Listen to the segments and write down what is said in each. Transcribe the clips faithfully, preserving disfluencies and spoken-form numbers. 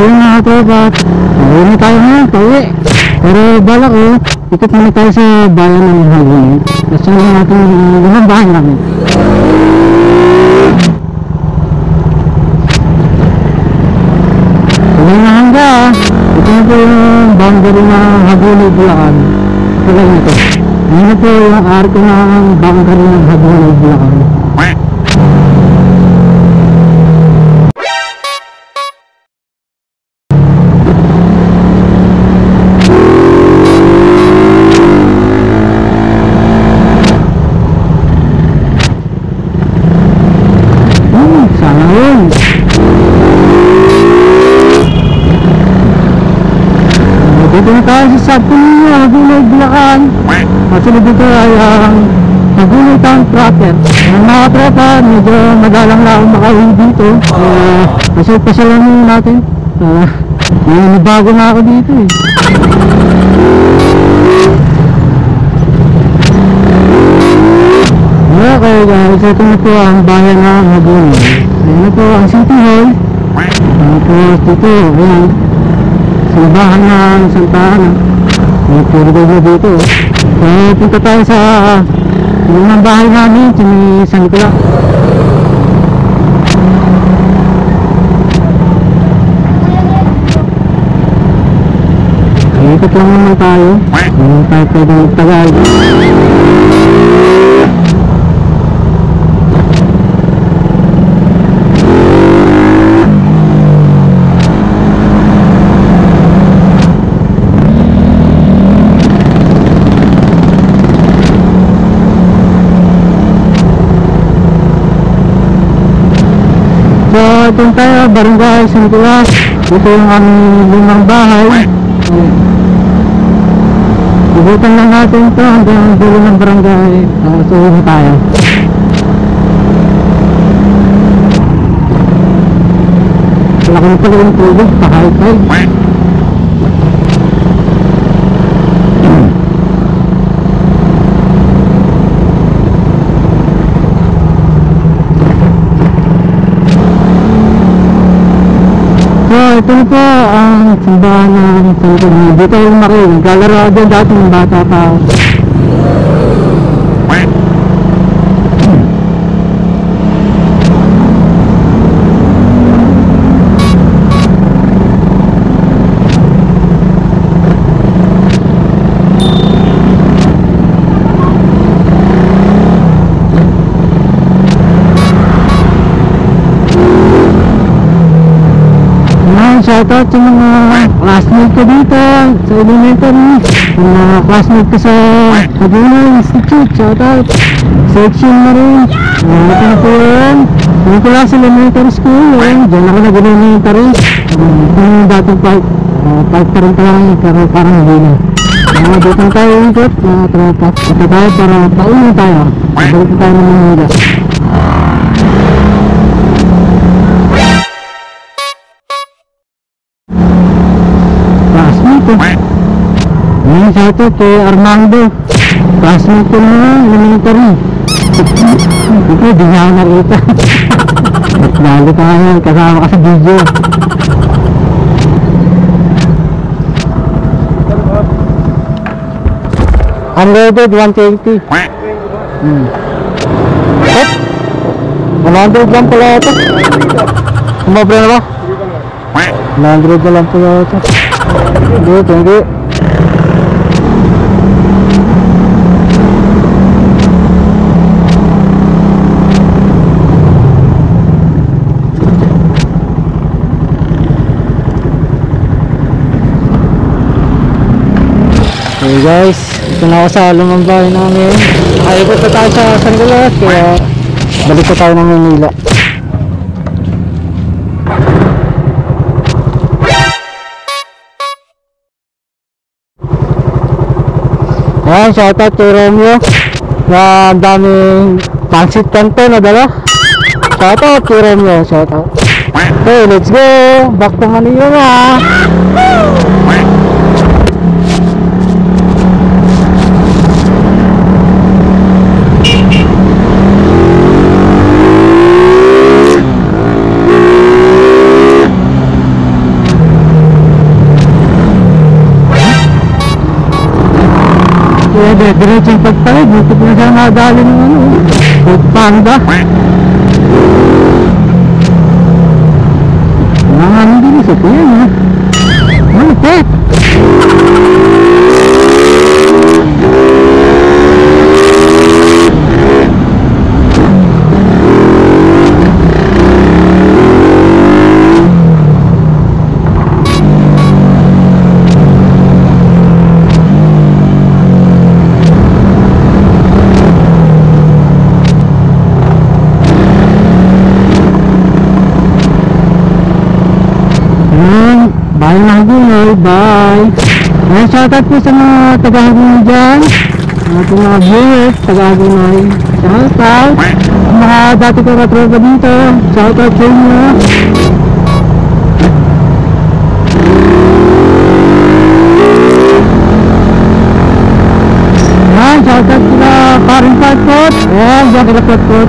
yun mga tropa, uwi na tayo ngayon, pauwi. Pero bala ko, ikot muna tayo sa bayan ng Hagunin. Kasi lang natin yung bahay namin. Tuloy na hangga, ito na po yung boundary ng Hagunin, Bulacan. Tuloy na ito. Ngayon na po yung arko ng boundary ng Hagunin, Bulacan. Dito na tayo sa Sabtulinyo, Hagunoy, Bulacan. Masunod dito ay ang Hagunoy Town Proper. Ang mga tropa, medyo madalang na akong makauwi dito. Uh, Pasal-pasalanin natin. Uh, may bago na ako dito eh. Okay guys, ito na po ang bayan ng Hagunoy. Ayan na po ang City Hall. Tapos dito, ayan. Simbahan ng Santa Ana. May purigay na dito. So punta tayo sa yung bahay namin, si San Nicolas. Ikot lang naman tayo. Hindi tayo pwede magtagal. So, ito tayo, Barangay San Nicolas. Ito yung aming lumang bahay. Ibutan lang natin ito hanggang dulo ng barangay. Uh, so, uwi tayo. Laki na pala yung tubig, pa-high-five. So, ito na po ang simbahan ng San Nicolas. Dito yung makin. Naglalaro ako dyan dati ng bata pa ako. Shoutout sa mga classmate ko dito sa elementary, mga classmate ko sa Hagunoy Institute. Shoutout section na rin. Uh, ito na po yun Nicolas Elementary School eh. Diyan ako nag-elementary. Uh, ito yung dating park. uh, park pa rin pala pero parang hindi na. uh, dito tayo ikot mga tropa. Ito tayo para pauwi tayo. Balik tayo ng Manila. Ngayon sa ito kay Armando, classmate ko na elementary. Ito, di nga ako nakita. At lalo ka ngayon, kasama ka sa video. Unloaded one twenty. Hmm. Hop! one hundred lang pala ito. Kumabra na ba? one hundred na lang pala ito. Hindi, hindi. Okay guys, ito na ako sa lumang bahay namin. Nakaikot na tayo sa San Nicolas, kaya balik ko tayo ng Manila. Ayan, shoutout kay Romeo na ang daming pansit kanto na dala. Shoutout kay Romeo, shoutout. Okay, let's go! Back to Manila na! Kaya de, diretsong pagpalit, buti na siya nadali ng ano, Food Panda. Mga hindi sa kuya na. Malupit! Bye na Hagunoy, bye! Ayan, shoutout po sa mga taga-Hagunoy dyan, mga ating mga viewers, taga-Hagunoy. Shoutout! Ang mga dati ko katropa dito, shoutout sa inyo. Ayan, shoutout sila Karin Patpot. Ayan, dyan kila Patpot.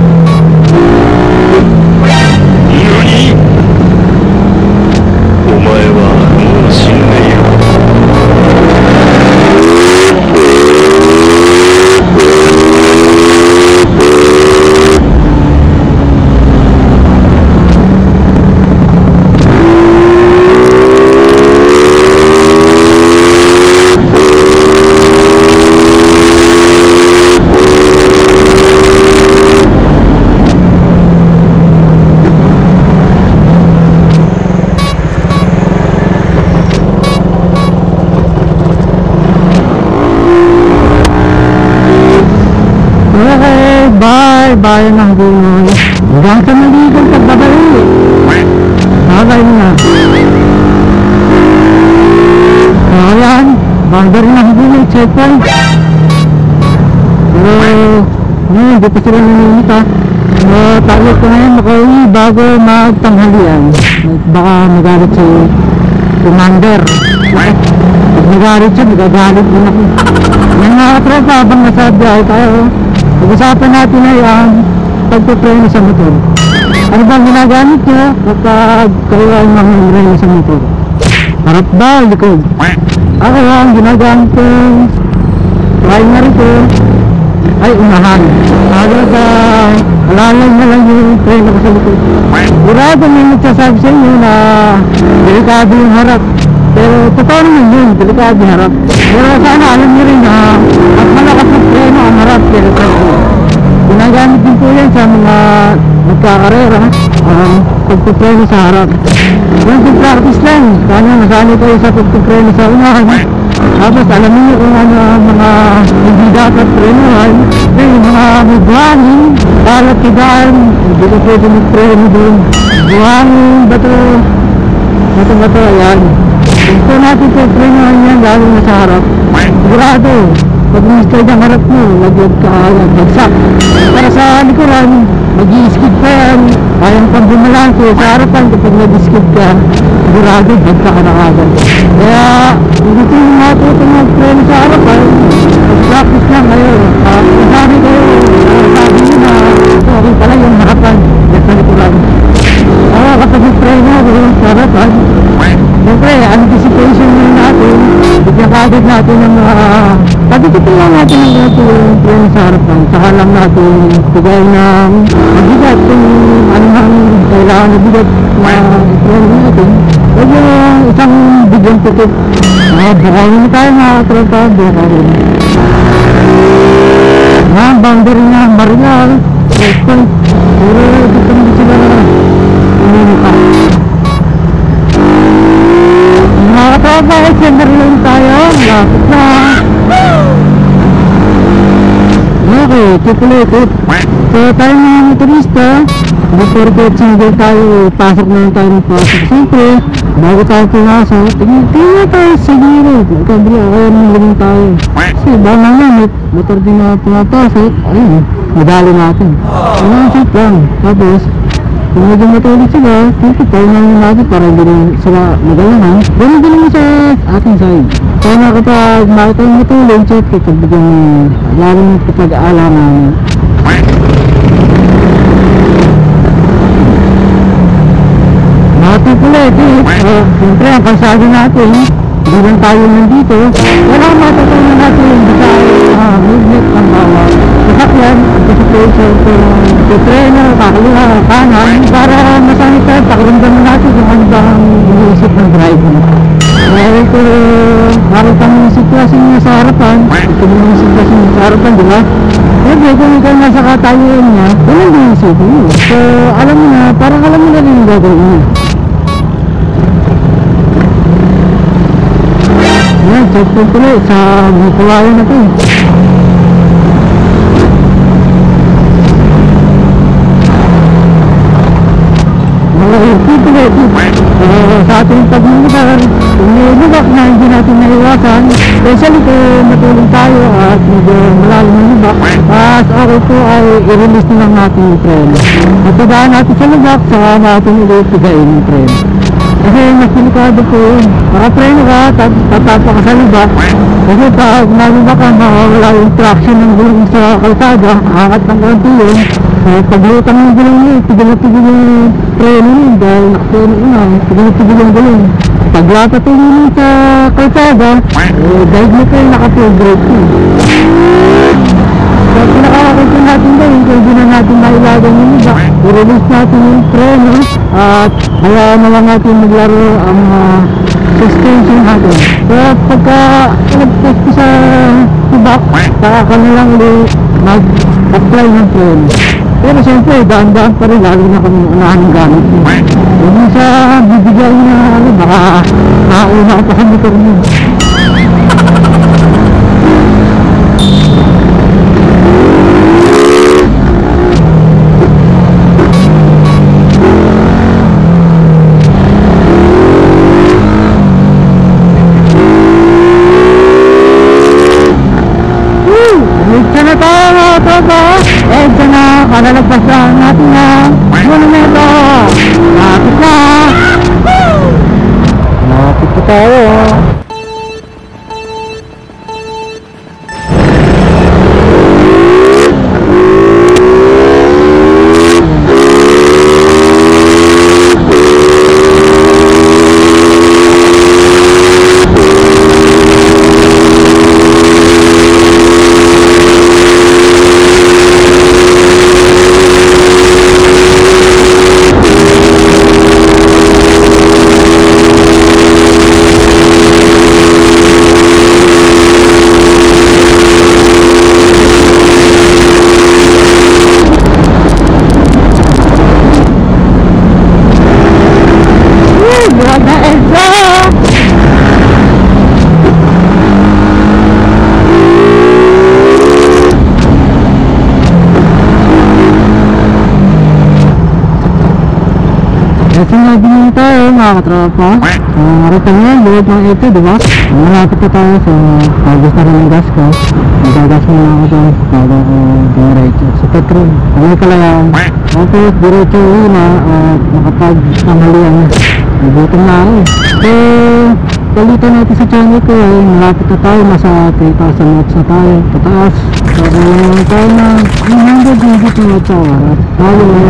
Bayan ng Hagunoy hanggang sa maligang pagbabalik. Bagay na. Ayan, boundary ng Hagunoy checkpoint. Pero ngayon, hindi pa sila nanunita. So, target ko ngayon makauwi bago magtanghalian. Baka magalit si commander. Pag magalit siya, magagalit din ako. Yan mga katropa, habang nasa biyahe tayo, pag-usapan natin ay ang pagpapreno sa motor. Ano bang ginagamit nyo kapag kayo ay mamimreno sa motor? Harap ba o likod? Ako ang ginagamit kong primary ko ay unahan. Hanggang sa alalay na lang yung preno ko sa likod. Burado may nagsasabi sa inyo na delikado yung harap. Pero totoo naman yun, delikado yung harap. Pero sana alam nyo rin na at malakas na preno ang harap. Pero ginagamit din po yan sa mga nagkakarera, um, pagpupreno sa harap. Yung practice lang, sana masanay kayo sa pagpupreno sa unahan. Tapos alam niyo kung ano ang mga hindi dapat prenuhan. Yung mga buhangin, balat kidaan, hindi ko pwede mag-preno doon. Buhangin, bato, bato bato, ayan. Gusto natin po prenuhan yan lalo na sa harap. Sigurado, pag mister ang harap mo, nag-log ka agad, bagsak. Para sa likuran, mag-i-skid ka yan. Kayang pang bumalansi sa harapan kapag nag-skid ka, sigurado, bagsak ka na agad. Kaya, hindi ko yung matuto mag-preno sa harapan, mag-practice lang kayo. Uh, kung sabi kayo, uh, sabi nyo na, okay pala yung harapan, yan sa likuran. Uh, kapag mag-preno ako sa harapan, siyempre, anticipation nyo natin, bigyan kagad natin ng mga uh, pagkikipin lang natin ang natin yung preno sa harapan, saka lang natin bigay ng mabigat kung anong kailangan na bigat na preno natin. Huwag yung isang bigyan putik. Uh, bakayin na tayo mga katropa, bakayin. Nga, boundary na, Marinal, checkpoint. Pero dito hindi sila umunuka. Mga katropa, ay siyempre lang tayo. Lapit na. Okay, tupulitit. So tayo mga motorista, before ko single tayo, pasok na tayo ng pasok. Siyempre, bago tayo pumasok, tingnan tayo sa gilid. Kabili ako yung limang tayo. Kasi ba naman, may motor din na pumapasok. Ayun, madali natin. Ano ang safe lang. Tapos, kung medyo matulog sila, siyempre tayo namin natin para hindi sila magalangan. Ganun din naman sa ating side. Kaya na kapag makita yung matulog, siyempre pagbigyan lalo ng kapag-aalaman. Mga tupulit eh, uh, siyempre ang kalsada natin, hindi lang tayo nandito, wala matutunan natin sa uh, movement ng bawat sasakyan, anticipation kung treno, kakaliwa, kanan, para masanit tayo, pakiramdaman natin kung ano ba ang iniisip ng driver. Dahil kung makita mo yung sitwasyon niya sa harapan, ito mo yung sitwasyon niya sa harapan, di ba? Siyempre, kung ikaw nasa katayuan niya, wala din yung isipin mo. So, alam mo na, parang alam mo na rin yung gagawin niya. Yan, checkpoint tuloy sa Mikuwayan na ito. Mga ipit ulit. Uh, sa ating pag-lugar, kung may lubak na hindi natin naiwasan, especially kung matulog tayo at medyo malalim ng lubak, mas okay po ay i-release na lang natin yung preno. At pagdaan natin sa lubak, saka natin ulit pigain yung preno. Kasi mas delikado po yun. Makapreno ka, tatapa ka sa lubak. Kasi pag nalubak ka, mawawala yung traction ng gulong sa kalsada, angat ng konti yun. So, paglutang ng gulong yun, tigil na tigil yung preno yun dahil nakapreno yun na, tigil na tigil yung gulong. Paglapat yun sa kalsada, eh, dahil mo kayo naka-full brake yun. So, pinakakakunti natin gawin kung hindi na natin mailagan yung iba, i-release natin yung preno at hayaan na lang natin maglaro ang uh, suspension natin. So, pagka nag-test ko sa tibak, saka ka na lang ulit mag-apply ng preno. Pero siyempre, daan-daan pa rin, lalo na kung unahan ng gamit mo. Huwag mo siya bibigyan na, ano, baka nakauna ka pa sa motor mo. Edsa na tayo mga tropa. Edsa na, kalalagpasan natin na monumento. Lapit na. Lapit na tayo. Kasi nga din tayo mga katropa. Uh, Rito nga, buod ng ito, diba? Malapit na tayo sa pagos na rin ng gas ko. Magagas mo na ako doon bago ako diretso sa petrol. Kami pala yan. Tapos diretso yun na at makapag-tanghalian na. Nagutom na ako. So, palitan natin sa channel ko eh. Malapit na tayo, nasa three thousand watts na tayo. Pataas. So, kung tayo na one hundred megabits na watts hour at tayo na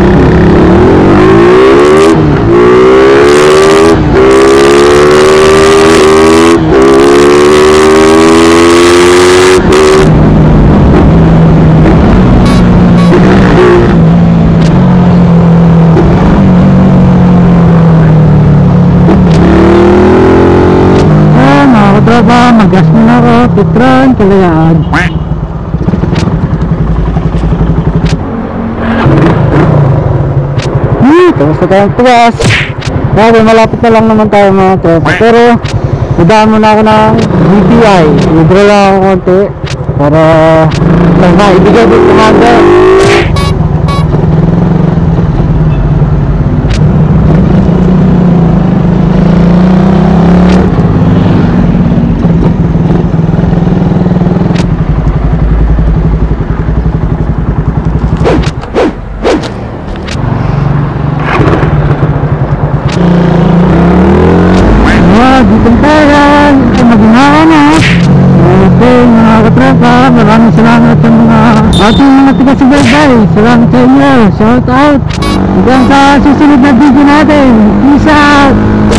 tropa, mag-gas mo na ako, Petron, Kalayaan. Hmm, tapos na tayong tuwas. Grabe, malapit na lang naman tayo mga tropa. Pero, nadaan mo na ako ng B P I. Withdraw lang ako konti. Para, para maibigay din commander. Ditong tayan, ay maginahan na. Okay mga katropa, maraming salamat sa mga ating mga taga-subaybay. Salamat sa inyo, shout out. Hanggang sa susunod na video natin, peace out.